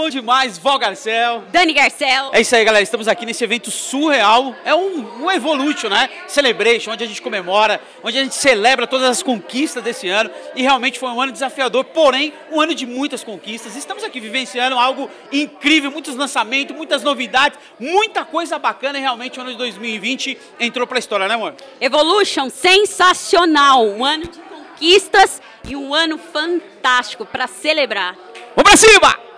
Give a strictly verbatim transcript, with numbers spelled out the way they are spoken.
bom demais, Val Garcel. Dani Garcel. É isso aí, galera. Estamos aqui nesse evento surreal. É um, um Evolution, né? Celebration, onde a gente comemora, onde a gente celebra todas as conquistas desse ano. E realmente foi um ano desafiador, porém, um ano de muitas conquistas. Estamos aqui vivenciando algo incrível, muitos lançamentos, muitas novidades, muita coisa bacana. E realmente o ano de dois mil e vinte entrou pra história, né, amor? Evolution, sensacional. Um ano de conquistas e um ano fantástico para celebrar. Vamos pra cima!